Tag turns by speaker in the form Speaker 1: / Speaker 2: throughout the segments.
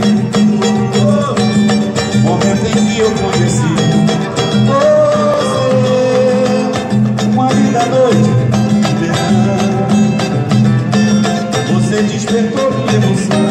Speaker 1: Momento em que eu conheci você, uma linda noite de verão. Você despertou minha emoção.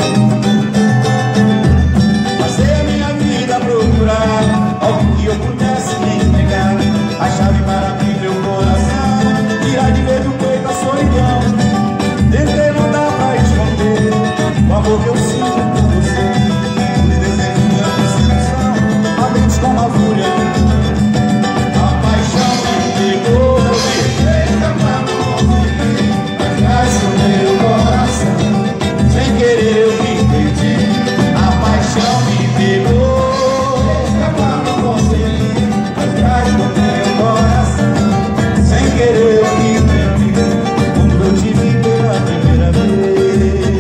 Speaker 1: Passei a minha vida a procurar algo que eu pudesse me entregar, a chave para abrir meu coração, tirar de vez do peito a solidão. Tentei, não dá pra esconder o amor que eu sinto por você. Os desejos da sedução, ardentes como a fúria. A paixão me pegou, eu deixei escapar, não consegui. Atrás do meu coração, sem querer eu me perdi. A paixão me pegou, escapar não consegui. Atrás do meu coração, sem querer eu me perdi. Quando eu te vi pela primeira vez,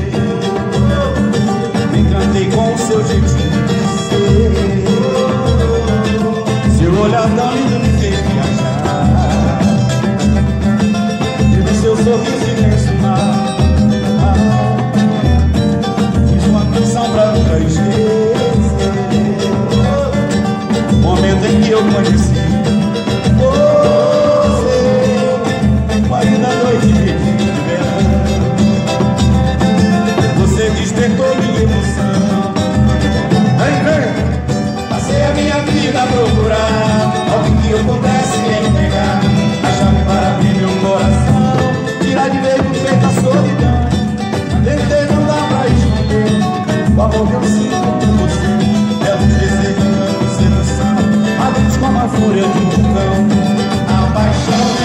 Speaker 1: me encantei com o seu jeitinho de ser. Seu olhar tão lindo me fez viajar. Tive seu sorriso imenso mar. Fiz uma canção pra nunca esquecer. Momento em que eu conheci você, uma linda noite de verão. Você despertou minha emoção. Vem, vem! Passei a minha vida a procurar algo que eu pudesse me entregar, a chave para abrir meu coração, tirar de vez do peito a solidão. Tentei, não dá pra esconder o amor que eu sinto por você. Belos desejos de sedução, ardentes como a fúria de um vulcão. A paixão